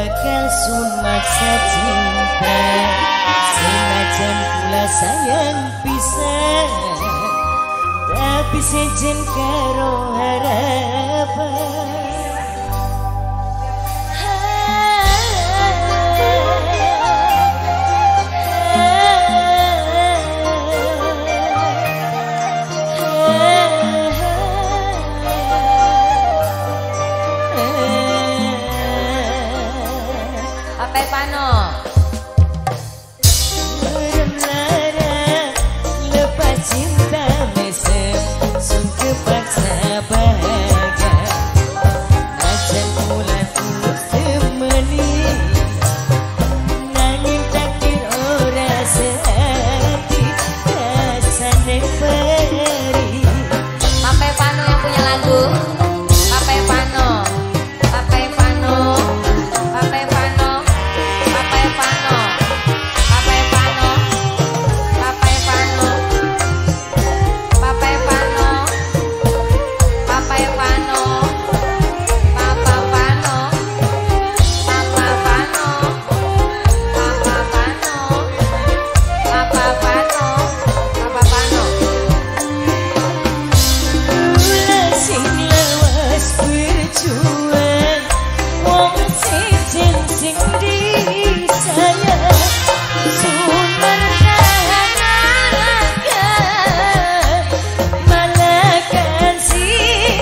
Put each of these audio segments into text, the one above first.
bakal sumaksa cinta, senajan kula sayang pisan, tapi sejen karo harapan. Pano lepas cinta mesem sungguh paksa bahagia, najan bulan tulus temani, nangin takdir ora sehati rasane peri. Papai Pano yang punya lagu. Papai Pano, Papai Pano, Papai Pano, Papai Pano, Papai Pano, Papai Pano, Papai Pano, Papai Pano, Papa Pano, Papa Pano, Papa Pano, Papa Pano, Papa Pano. Kula sing lawas berjuang, wong sejen sing disayang, sumber kahanakan, malah kasih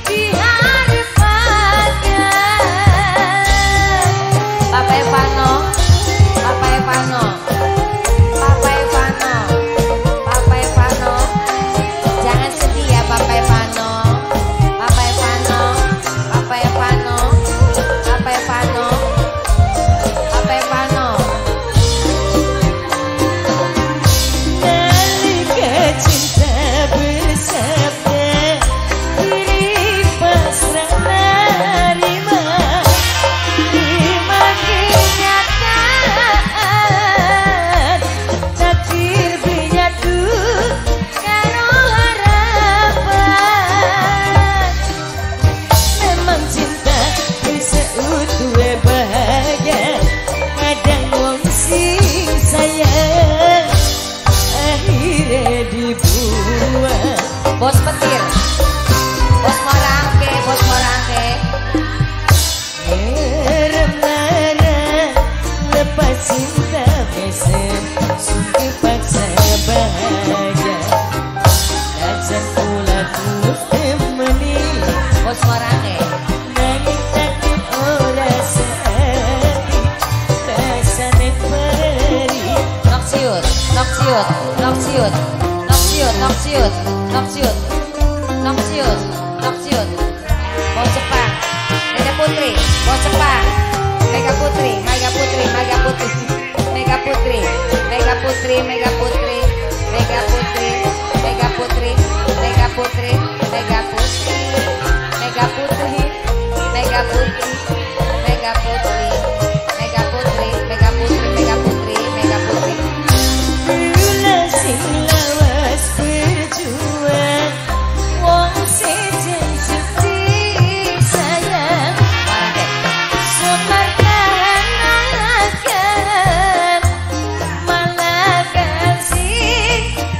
diharapkan. Papai Pano, Papai Pano, Papai Pano, Papai Pano, jangan sedih ya Papai Pano, Papai Pano, Papai Pano, Papai Pano, Papai Pano. Nalika cinta bersabda, diri pasrah nerima, terima kenyataan, takdir menyatu karo harapan. Memang cinta bisa utuh bahagia, kadang wong sing sayang akhirnya dibuang. Bos petir, bos morangke, bos morangke. Remana lepas cinta mesem sungguh paksa bahagia, najan pula tulus temani, Bos morangke. nanging takdir ora sehati rasane peri. Noksiut, noksiut, noksiut, noksiut, noksiut, noksiut, noksiut, noksiut. Bos Jepang, Mega Putri, Bos Jepang, Mega Putri, Mega Putri, Mega Putri, Mega Putri, Mega Putri, Mega Putri, Mega Putri, Mega Putri, Mega Putri, Mega Putri, Mega Putri, Mega Putri, Mega Putri, Mega Putri, Mega Putri, Mega Putri, Mega Putri. Kula sing lawas berjuang, wong sejen sedih sayang, sumber kahanakan, malah kasih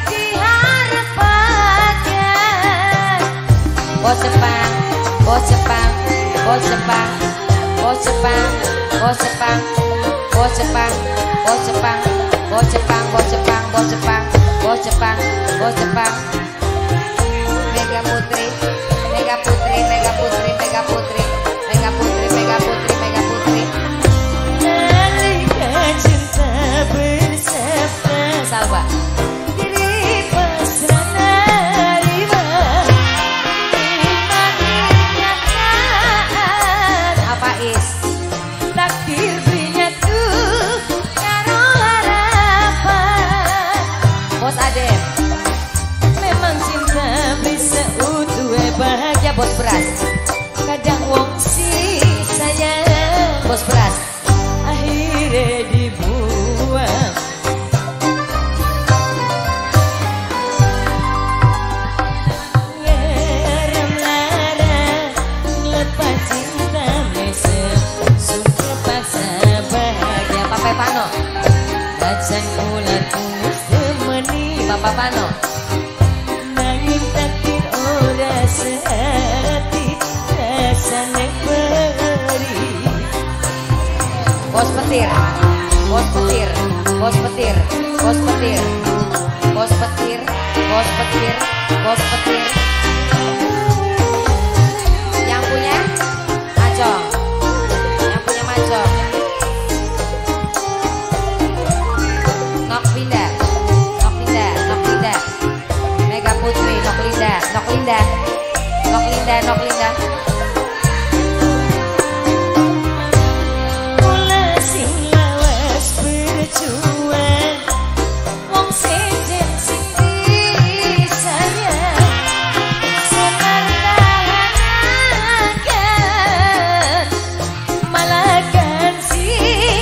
diharapkan. Bos Jepang, Bos Jepang, Bos Jepang, Bos Jepang, Bos Jepang, Bos Jepang, Bos Jepang, Bos Jepang, Bos Jepang, Bos Jepang, Bos Jepang, Bos Jepang. Mega Putri, Mega Putri, Mega Putri, Mega Putri, Mega Putri, Mega Putri, Mega Putri. nalika cinta bersabda, Salva. diri pasrah nerima, terima kenyataan, Apa is? takdir menyatu karo harapan. Bos Adem. Memang cinta bisa utuh Bahagia Bos Beras. kadang Pano. Ajan kula tulus temeni Bapak Pano. nanging takdir ora sehati rasane beri. Bos petir. Bos petir. Bos petir. Bos petir. Bos petir. Bos petir. Bos petir. Yang punya Majong. Yang punya Majong. Nok Linda. Nok Linda. Nok Linda. Mega Putri. Nok Linda. Nok Linda. Nok Linda. Nok Linda. Mula sing lawas berjuang wong sejen sing disayang semar tahan malah kan sing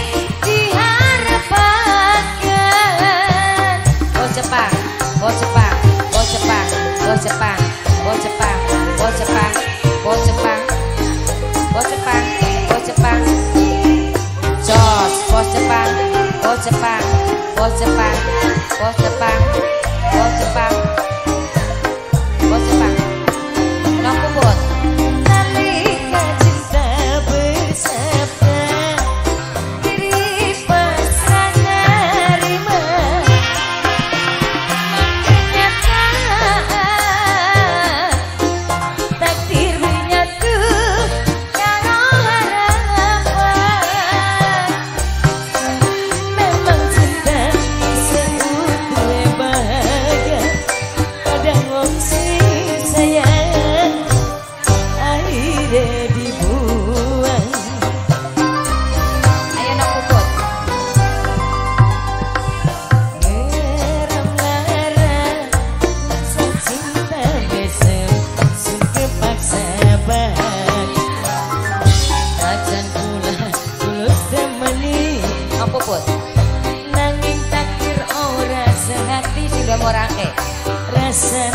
diharapkan. Bos Jepang, bos Jepang, bos Jepang, bos Jepang, bos Jepang, bos Jepang, bos Jepang, bos Jepang, bos Jepang, Jos, bos Jepang, bos Jepang, bos Jepang, bos Jepang, bos Jepang, bos Jepang, Nok Puput, Nalika cinta bersabda diri pasrah nerima kenyataan takdir menyatu karo harapan. Memang cinta disebut duwe bahagia kadang wong sing sayang akhirnya dibuang. ayo Nok Puput, Ngeram lara sang cinta besem sing kepaksa bahagia. Ajan kula tulus temeni Nok Puput, nanging takdir ora sehati sudah mau rangke. rasane